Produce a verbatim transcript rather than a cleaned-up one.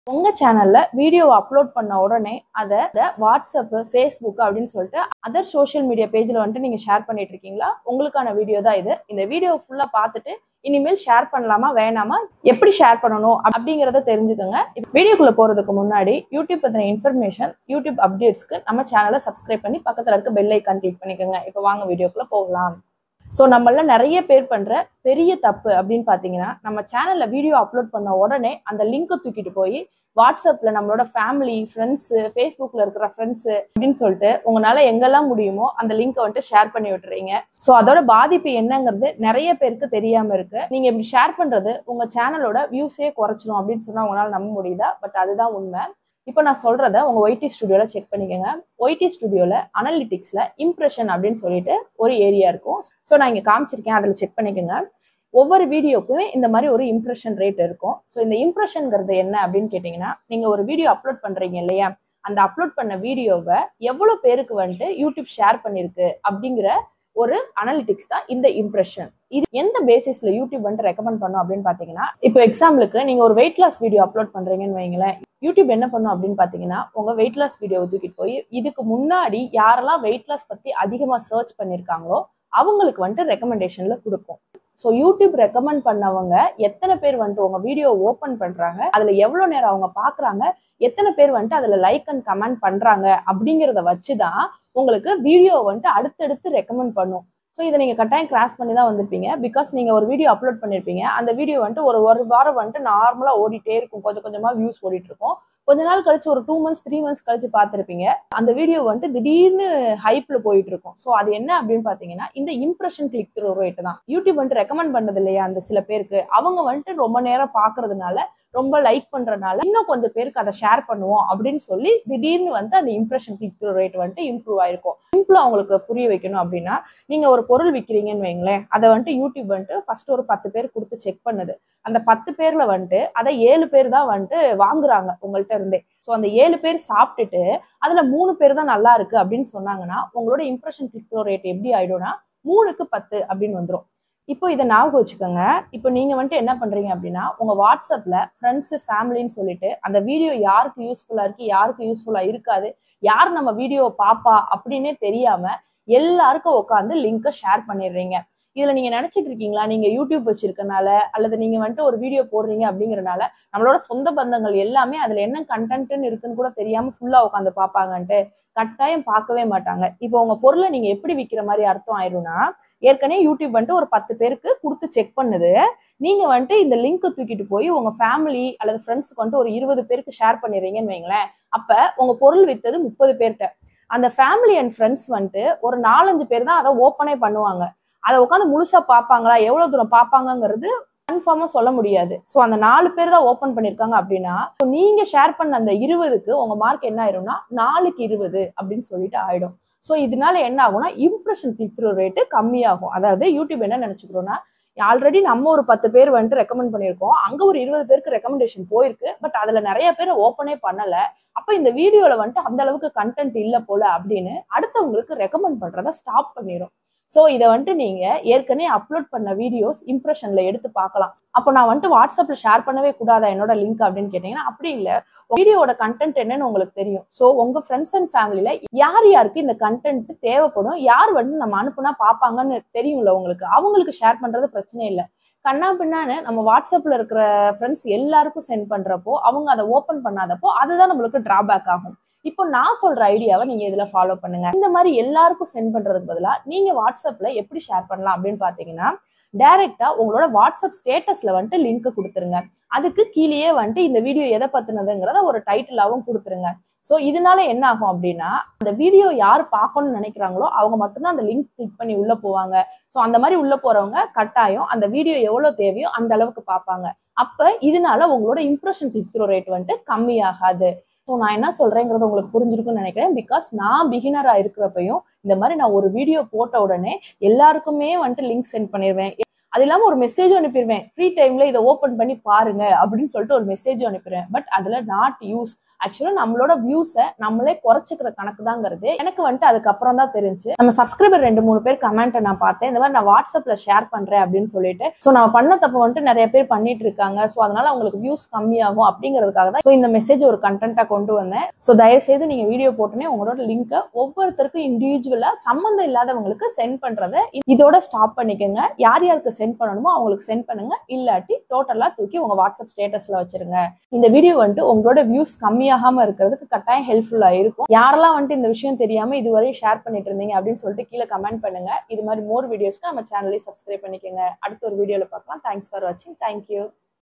உங்க சேனல்ல video upload பண்ண உடனே அதை வாட்ஸ்அப், ஃபேஸ்புக் அப்படின்னு சொல்லிட்டு அதர் சோஷியல் மீடியா பேஜ்ல வந்துட்டு நீங்க ஷேர் பண்ணிட்டு இருக்கீங்களா? உங்களுக்கான வீடியோ தான் இது. இந்த வீடியோ ஃபுல்லா பார்த்துட்டு இனிமேல் ஷேர் பண்ணலாமா வேணாமா, எப்படி ஷேர் பண்ணணும் அப்படிங்கறத தெரிஞ்சுக்கோங்க. வீடியோக்குள்ள போறதுக்கு முன்னாடி யூடியூப் பத்தின இன்ஃபர்மேஷன், யூடியூப் அப்டேட்ஸ்க்கு நம்ம சேனலை சப்ஸ்கிரைப் பண்ணி பக்கத்துல இருக்க பெல் ஐக்கான் கிளிக் பண்ணிக்கோங்க. இப்போ வாங்க வீடியோக்குள்ள போகலாம். ஸோ நம்மள நிறைய பேர் பண்ற பெரிய தப்பு அப்படின்னு பாத்தீங்கன்னா, நம்ம சேனல்ல வீடியோ அப்லோட் பண்ண உடனே அந்த லிங்கை தூக்கிட்டு போய் வாட்ஸ்அப்ல நம்மளோட ஃபேமிலி, ஃப்ரெண்ட்ஸ், ஃபேஸ்புக்ல இருக்கிற ஃப்ரெண்ட்ஸ் அப்படின்னு சொல்லிட்டு உங்களால எங்கெல்லாம் முடியுமோ அந்த லிங்கை வந்துட்டு ஷேர் பண்ணி விட்டுறீங்க. ஸோ அதோட பாதிப்பு என்னங்கிறது நிறைய பேருக்கு தெரியாம இருக்கு. நீங்க இப்படி ஷேர் பண்றது உங்க சேனலோட வியூஸே குறைச்சிடும் அப்படின்னு சொன்னா உங்களால நம்ப முடியுதா? பட் அதுதான் உண்மை. இப்போ நான் சொல்றத உங்க ஒய்டி ஸ்டுடியோல செக் பண்ணிக்கோங்க. ஒய்டி ஸ்டுடியோல அனலிட்டிக்ஸ்ல இம்ப்ரெஷன் அப்படின்னு சொல்லிட்டு ஒரு ஏரியா இருக்கும். ஸோ நான் இங்க காமிச்சிருக்கேன், அதுல செக் பண்ணிக்கோங்க. ஒவ்வொரு வீடியோக்குமே இந்த மாதிரி ஒரு இம்ப்ரெஷன் ரேட் இருக்கும். ஸோ இந்த இம்ப்ரெஷன்ங்கிறது என்ன அப்படின்னு கேட்டீங்கன்னா, நீங்க ஒரு வீடியோ அப்லோட் பண்றீங்க இல்லையா, அந்த அப்லோட் பண்ண வீடியோவை எவ்வளவு பேருக்கு வந்துட்டு யூடியூப் ஷேர் பண்ணிருக்கு அப்படிங்கிற ஒரு அனலிட்டிக்ஸ் தான் இந்த இம்ப்ரெஷன். இது எந்த பேசிஸ்ல யூடியூப் வந்துட்டு ரெக்கமெண்ட் பண்ணும் அப்படின்னு பாத்தீங்கன்னா, இப்போ எக்ஸாம்பிளுக்கு நீங்க ஒரு வெயிட் லாஸ் வீடியோ அப்லோட் பண்றீங்கன்னு வைங்களேன், யூடியூப் என்ன பண்ணும் அப்படின்னு பாத்தீங்கன்னா, உங்க வெயிட் லாஸ் வீடியோவை தூக்கிட்டு போய் இதுக்கு முன்னாடி யாரெல்லாம் வெயிட் லாஸ் பத்தி அதிகமா சர்ச் பண்ணிருக்காங்களோ அவங்களுக்கு வந்துட்டு ரெக்கமெண்டேஷன்ல கொடுக்கும். ஸோ யூடியூப் ரெக்கமெண்ட் பண்ணவங்க எத்தனை பேர் வந்துட்டு உங்க வீடியோ ஓப்பன் பண்றாங்க, அதுல எவ்வளவு நேரம் அவங்க பாக்குறாங்க, எத்தனை பேர் வந்துட்டு அதுல லைக் அண்ட் கமெண்ட் பண்றாங்க அப்படிங்கிறத வச்சுதான் உங்களுக்கு வீடியோ வந்துட்டு அடுத்தடுத்து ரெக்கமெண்ட் பண்ணும். ஸோ இதை நீங்க கட்டாயம் கிராஸ் பண்ணி தான் வந்திருப்பீங்க. பிகாஸ் நீங்க ஒரு வீடியோ அப்லோட் பண்ணிருப்பீங்க, அந்த வீடியோ வந்துட்டு ஒரு ஒரு வாரம் வந்துட்டு நார்மலா ஓடிட்டே இருக்கும், கொஞ்சம் கொஞ்சமா வியூஸ் ஓடிட்டு இருக்கும். கொஞ்ச நாள் கழிச்சு ஒரு டூ மந்த்ஸ் த்ரீ மந்த்ஸ் கழிச்சு பார்த்துருப்பீங்க, அந்த வீடியோ வந்துட்டு திடீர்னு ஹைப்ல போயிட்டு இருக்கும். ஸோ அது என்ன அப்படின்னு பாத்தீங்கன்னா, இந்த இம்ப்ரெஷன் கிளிக் த்ரூ ரேட் தான். யூடியூப் வந்துட்டு ரெக்கமெண்ட் பண்ணது இல்லையா அந்த சில பேருக்கு, அவங்க வந்துட்டு ரொம்ப நேரம் பாக்குறதுனால, ரொம்ப லைக் பண்றதுனால இன்னும் கொஞ்சம் பேருக்கு அதை ஷேர் பண்ணுவோம் அப்படின்னு சொல்லி திடீர்னு வந்து அந்த இம்ப்ரெஷன் கிளிக் த்ரூ ரேட் வந்துட்டு இம்ப்ரூவ் ஆயிருக்கும். சிம்பிளா அவங்களுக்கு புரிய வைக்கணும் அப்படின்னா, நீங்க ஒரு பொருள் விற்கிறீங்கன்னு வைங்களேன், அதை வந்துட்டு யூடியூப் வந்துட்டு ஃபர்ஸ்ட் ஒரு பத்து பேர் கொடுத்து செக் பண்ணுது. அந்த பத்து பேர்ல வந்துட்டு அதை ஏழு பேர் தான் வந்துட்டு வாங்குறாங்க உங்கள்கிட்ட இருந்தே. ஸோ அந்த ஏழு பேர் சாப்பிட்டுட்டு அதுல மூணு பேர் தான் நல்லா இருக்கு அப்படின்னு சொன்னாங்கன்னா, உங்களோட இம்ப்ரெஷன் கிளிக் த்ரூ ரேட் எப்படி ஆயிடும்னா மூணுக்கு பத்து அப்படின்னு வந்துடும். இப்போ இதை ஞாபகம் வச்சுக்கோங்க. இப்போ நீங்க வந்துட்டு என்ன பண்றீங்க அப்படின்னா, உங்க வாட்ஸ்அப்ல ஃப்ரெண்ட்ஸ், ஃபேமிலின்னு சொல்லிட்டு அந்த வீடியோ யாருக்கு யூஸ்ஃபுல்லா இருக்கு, யாருக்கு யூஸ்ஃபுல்லா இருக்காது, யார் நம்ம வீடியோவை பாப்பா அப்படின்னே தெரியாம எல்லாருக்கும் உட்காந்து லிங்கை ஷேர் பண்ணிடுறீங்க. இதுல நீங்க நினைச்சிட்டு இருக்கீங்களா, நீங்க யூடியூப் வச்சிருக்கனால அல்லது நீங்க வந்துட்டு ஒரு வீடியோ போடுறீங்க அப்படிங்கறனால நம்மளோட சொந்த பந்தங்கள் எல்லாமே அதுல என்ன கண்டென்ட்னு இருக்குன்னு கூட தெரியாம ஃபுல்லா உட்காந்து பாப்பாங்கன்ட்டு? கட்டாயம் பார்க்கவே மாட்டாங்க. இப்போ உங்க பொருளை நீங்க எப்படி விற்கிற மாதிரி அர்த்தம் ஆயிரும்னா, ஏற்கனவே யூடியூப் வந்துட்டு ஒரு பத்து பேருக்கு கொடுத்து செக் பண்ணுது, நீங்க வந்துட்டு இந்த லிங்க் தூக்கிட்டு போய் உங்க ஃபேமிலி அல்லது ஃப்ரெண்ட்ஸ்க்கு வந்துட்டு ஒரு இருபது பேருக்கு ஷேர் பண்ணிடுறீங்கன்னு வைங்களேன். அப்ப உங்க பொருள் வித்தது முப்பது பேர்கிட்ட. அந்த ஃபேமிலி அண்ட் ஃப்ரெண்ட்ஸ் வந்துட்டு ஒரு நாலஞ்சு பேர் தான் அதை ஓப்பனே பண்ணுவாங்க. அதை உட்காந்து முழுசா பார்ப்பாங்களா, எவ்வளவு தூரம் பார்ப்பாங்கிறது கன்ஃபார்மா சொல்ல முடியாது. ஸோ அந்த நாலு பேர் தான் ஓப்பன் பண்ணிருக்காங்க அப்படின்னா, நீங்க ஷேர் பண்ண அந்த இருபதுக்கு உங்க மார்க் என்ன ஆயிரும்னா நாலுக்கு இருபது அப்படின்னு சொல்லிட்டு ஆயிடும். ஸோ இதனால என்ன ஆகும்னா, இம்ப்ரெஷன் கிளிக் த்ரூ ரேட்டு கம்மியாகும். அதாவது யூடியூப் என்ன நினைச்சுக்கிறோம்னா, ஆல்ரெடி நம்ம ஒரு பத்து பேர் வந்துட்டு ரெக்கமெண்ட் பண்ணியிருக்கோம், அங்க ஒரு இருபது பேருக்கு ரெக்கமெண்டேஷன் போயிருக்கு, பட் அதுல நிறைய பேர் ஓப்பனே பண்ணல, அப்ப இந்த வீடியோல வந்துட்டு அந்த அளவுக்கு கண்டென்ட் இல்ல போல அப்படின்னு அடுத்தவங்களுக்கு ரெக்கமெண்ட் பண்றதை ஸ்டாப் பண்ணிடும். ஸோ இதை வந்துட்டு நீங்க ஏற்கனவே அப்லோட் பண்ண வீடியோஸ் இம்ப்ரெஷன்ல எடுத்து பார்க்கலாம். அப்போ நான் வந்துட்டு வாட்ஸ்அப்ல ஷேர் பண்ணவே கூடாதா என்னோட லிங்க் அப்படின்னு கேட்டீங்கன்னா, அப்படி இல்லை. வீடியோட கண்டென்ட் என்னன்னு உங்களுக்கு தெரியும். ஸோ உங்க ஃப்ரெண்ட்ஸ் அண்ட் ஃபேமிலியில யார் யாருக்கு இந்த கண்டென்ட் தேவைப்படும், யார் வந்து நம்ம அனுப்புனா பார்ப்பாங்கன்னு தெரியும்ல உங்களுக்கு, அவங்களுக்கு ஷேர் பண்றது பிரச்சனை இல்லை. கண்ணா பின்னான்னு நம்ம வாட்ஸ்அப்ல இருக்கிற ஃப்ரெண்ட்ஸ் எல்லாருக்கும் சென்ட் பண்றப்போ அவங்க அதை ஓப்பன் பண்ணாதப்போ அதுதான் நம்மளுக்கு டிராபேக் ஆகும். இப்போ நான் சொல்ற ஐடியாவை நீங்க இதுல ஃபாலோ பண்ணுங்க. இந்த மாதிரி எல்லாருக்கும் சென்ட் பண்றதுக்கு பதிலா நீங்க வாட்ஸ்அப்ல எப்படி ஷேர் பண்ணலாம் அப்படின்னு பாத்தீங்கன்னா, டைரக்டா உங்களோட வாட்ஸ்அப் ஸ்டேட்டஸ்ல வந்துட்டு லிங்க் கொடுத்துருங்க. அதுக்கு கீழேயே வந்துட்டு இந்த வீடியோ எதை பத்தினதுங்கிறத ஒரு டைட்டிலாவும் கொடுத்துருங்க. ஸோ இதனால என்ன ஆகும் அப்படின்னா, அந்த வீடியோ யார் பார்க்கணும்னு நினைக்கிறாங்களோ அவங்க மட்டும்தான் அந்த லிங்க் கிளிக் பண்ணி உள்ள போவாங்க. ஸோ அந்த மாதிரி உள்ள போறவங்க கட்டாயம் அந்த வீடியோ எவ்வளவு தேவையோ அந்த அளவுக்கு பார்ப்பாங்க. அப்ப இதனால உங்களோட இம்ப்ரெஷன் கிளிக் த்ரூ ரேட் வந்துட்டு கம்மியாகாது. ஸோ நான் என்ன சொல்றேங்கிறது உங்களுக்கு புரிஞ்சிருக்குன்னு நினைக்கிறேன். பிகாஸ் நான் பிகினரா இருக்கிறப்பையும் இந்த மாதிரி நான் ஒரு வீடியோ போட்ட உடனே எல்லாருக்குமே வந்துட்டு லிங்க் சென்ட் பண்ணிடுவேன். அது இல்லாம ஒரு மெசேஜும் அனுப்பிடுவேன், ஃப்ரீ டைம்ல இதை ஓப்பன் பண்ணி பாருங்க அப்படின்னு சொல்லிட்டு ஒரு மெசேஜும் அனுப்பிடுவேன். பட் அதுல நாட் யூஸ். ஆக்சுவலா நம்மளோட வியூஸை நம்மளே குறைச்சிக்கிற கணக்கு தாங்கிறது எனக்கு வந்துட்டு அதுக்கப்புறம் தான் தெரிஞ்சு. நம்ம சப்ஸ்கிரைபர் ரெண்டு மூணு பேர் கமெண்ட்டை நான் பார்த்தேன், இந்த மாதிரி நான் வாட்ஸ்அப்ல ஷேர் பண்றேன் அப்படின்னு சொல்லிட்டு. ஸோ நம்ம பண்ண தப்பு வந்துட்டு நிறைய பேர் பண்ணிட்டு இருக்காங்க, ஸோ அதனால அவங்களுக்கு வியூஸ் கம்மியாகும் அப்படிங்கிறதுக்காக தான் ஸோ இந்த மெசேஜ் ஒரு கண்டென்ட்டா கொண்டு வந்தேன். ஸோ தயவுசெய்து நீங்க வீடியோ போட்டோன்னே உங்களோட லிங்கை ஒவ்வொருத்தருக்கும் இண்டிவிஜுவலா சம்மந்தம் இல்லாதவங்களுக்கு சென்ட் பண்றதை இதோட ஸ்டாப் பண்ணிக்கோங்க. யார் யாருக்கு சென்ட் பண்ணணுமோ அவங்களுக்கு சென்ட் பண்ணுங்க, இல்லாட்டி டோட்டலா தூக்கி உங்க வாட்ஸ்அப் ஸ்டேட்டஸ்ல வச்சிருங்க. இந்த வீடியோ வந்துட்டு உங்களோட வியூஸ் கம்மியாகாம இருக்கிறதுக்கு கட்டாயம் ஹெல்ப்ஃபுல்லா இருக்கும். யாரெல்லாம் வந்துட்டு இந்த விஷயம் தெரியாம இதுவரை ஷேர் பண்ணிட்டு இருந்தீங்க அப்படின்னு சொல்லிட்டு கீழே கமெண்ட் பண்ணுங்க. இது மாதிரி மோர் வீடியோஸ்க்கு நம்ம சேனலை சப்ஸ்கிரைப் பண்ணிக்கோங்க. அடுத்த ஒரு வீடியோல பார்க்கலாம். தேங்க்ஸ் ஃபார் வாட்சிங். தேங்க்யூ.